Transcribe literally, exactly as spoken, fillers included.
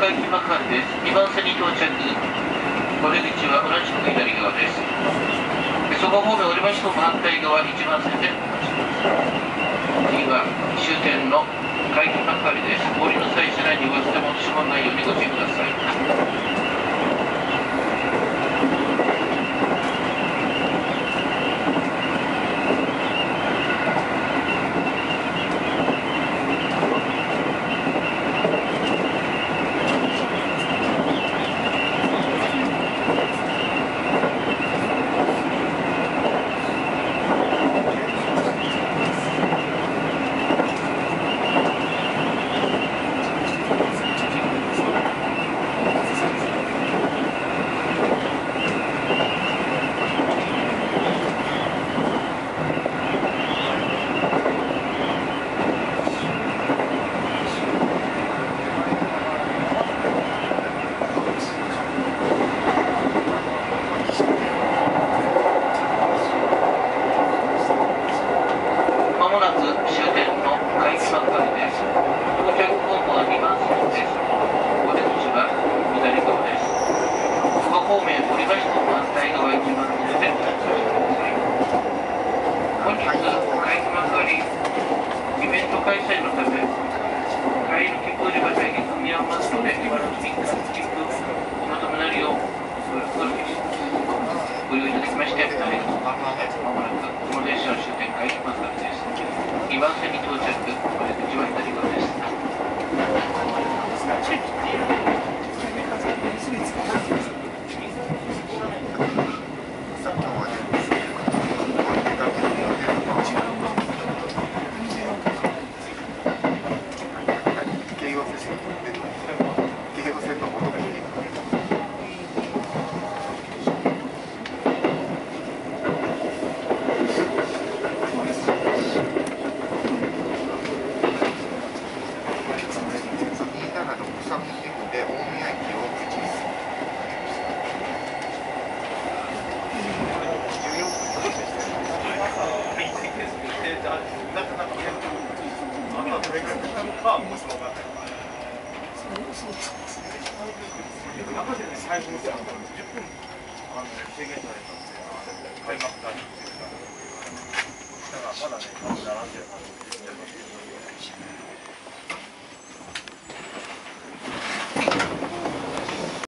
海浜幕張です。にばん線に到着。お出口は同じく左側です。そこ方面降りましても反対側いちばん線でお待ちください。次は終点の海浜幕張です。降りの際車内に忘れ物しまわないようにご注意ください。